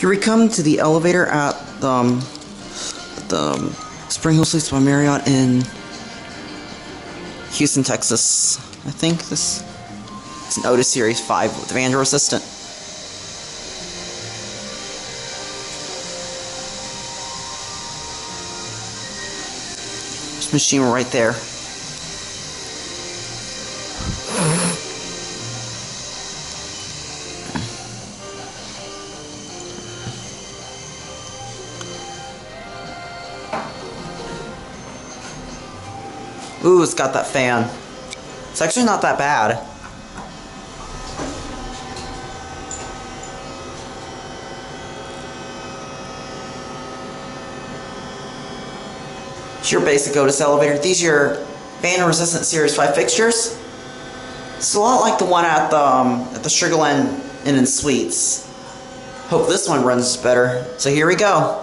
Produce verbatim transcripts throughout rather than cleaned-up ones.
Here we come to the elevator at the, um, the um, Springhill Suites by Marriott in Houston, Texas. I think this it's an Otis Series five with the Android Assistant. This machine right there. Ooh, it's got that fan. It's actually not that bad. It's your basic Otis elevator. These are your band resistant Series five fixtures. It's a lot like the one at the um, at the Springhill Inn and Suites. Hope this one runs better. So here we go.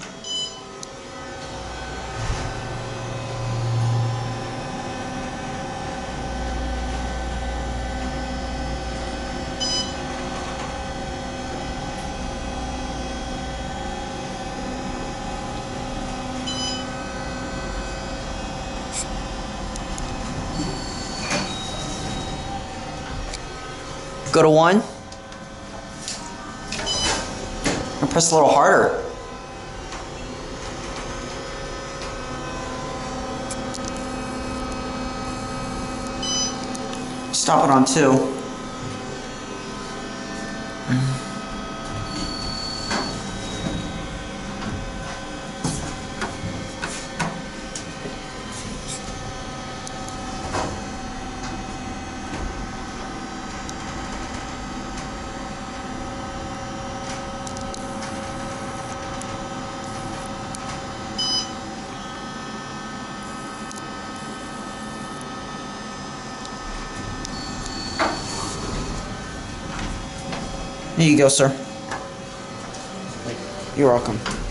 Go to one. And press a little harder. Stop it on two. Here you go, sir. You're welcome.